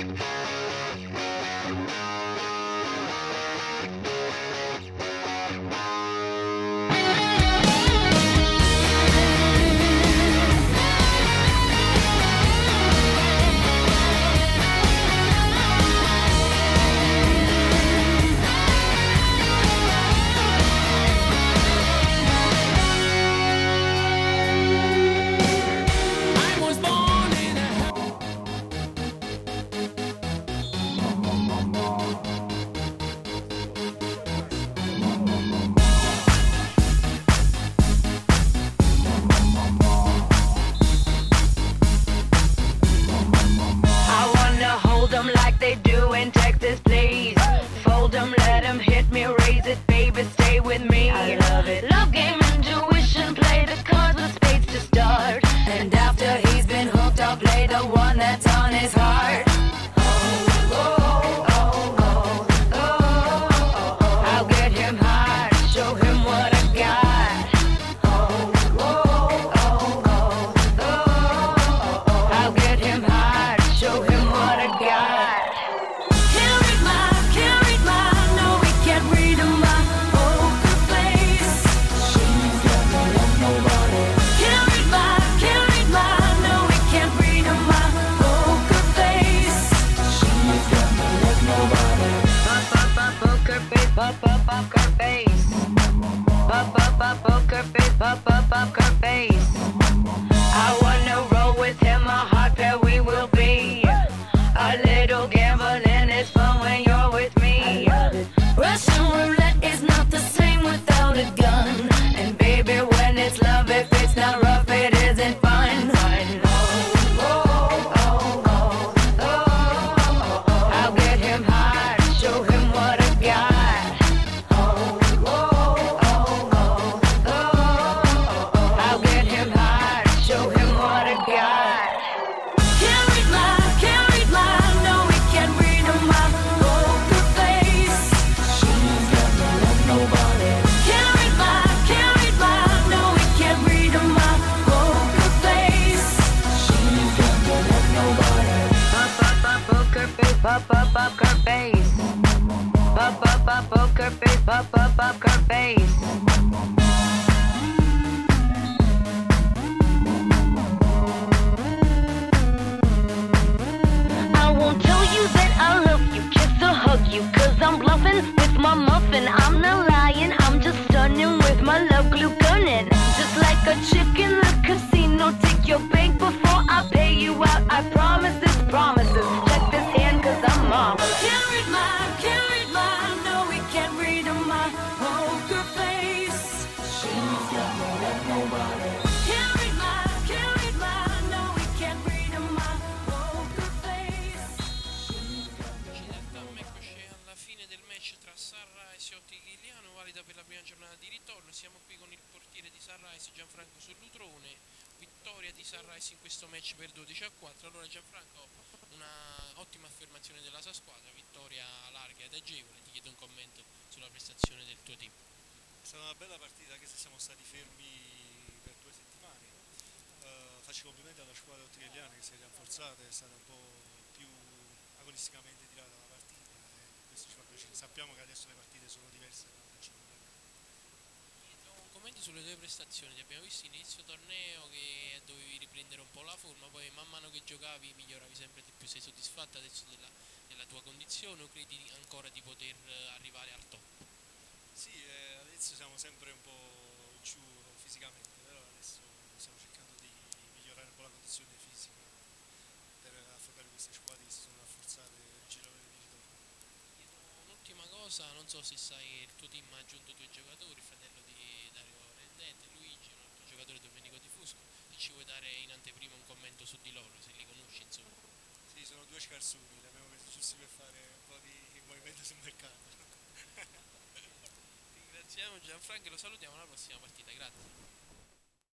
Like they do in Texas, please. Fold 'em, let 'em hit me, raise it, baby, stay with me. I love it. Love game, intuition, play the cards with spades to start. And after he's been hooked, I'll play the one that's on his heart. I'll get him high, show him what I got. I'll get him high, show him what I got. Poker face, poker face, poker face. I wanna roll with him, a hot pair we will be. A little gambling is fun when you're with me. Russian roulette is not the same without a gun. And baby, when it's love, if it's not rough, it isn't fun. I'll get him high, show him what I got. Poker face, poker face, poker face. I won't tell you that I love you, kiss or hug you, 'cause I'm bluffing with my muffin. I'm not lying, I'm just stunning with my love glue gunning. Just like a chick in the casino, take your bank before I pay you out. I promise this promises. Check this hand 'cause I'm marvelous. Can't read mine, no, we can't read my poker face. She's got no love, nobody. Can't read mine, no, we can't read my poker face. Eccoci alla fine del match tra Sunrise e Ottigliano, valida per la prima giornata di ritorno. Siamo qui con il portiere di Sunrise, Gianfranco Sollutrone. Vittoria di Sunrise in questo match per 12-4. Allora Gianfranco, una ottima affermazione della sua squadra, vittoria larga ed agevole. Ti chiedo un commento sulla prestazione del tuo team. È stata una bella partita, anche se siamo stati fermi per 2 settimane. Faccio complimenti alla squadra ottigliana che si è rafforzata, è stata un po' più agonisticamente tirata la partita e questo ci fa piacere. Sappiamo che adesso le partite sono diverse da Commenti sulle tue prestazioni. Ti abbiamo visto inizio torneo che dovevi riprendere un po' la forma, poi man mano che giocavi miglioravi sempre di più. Sei soddisfatto adesso della tua condizione o credi ancora di poter arrivare al top? Sì, all'inizio siamo sempre un po' giù fisicamente, però adesso stiamo cercando di migliorare un po' la condizione fisica per affrontare queste squadre che si sono rafforzate nel girone di ritorno. Un'ultima cosa, non so se sai, il tuo team ha aggiunto 2 giocatori, il fratello di Dario Rendente, Luigi, un altro giocatore, Domenico Di Fusco. Se ci vuoi dare in anteprima un commento su di loro, se li conosci, insomma. Sì, sono 2 scarsoni, li abbiamo messi giusti per fare un po' di movimento sul mercato. Ringraziamo Gianfranco e lo salutiamo alla prossima partita, grazie.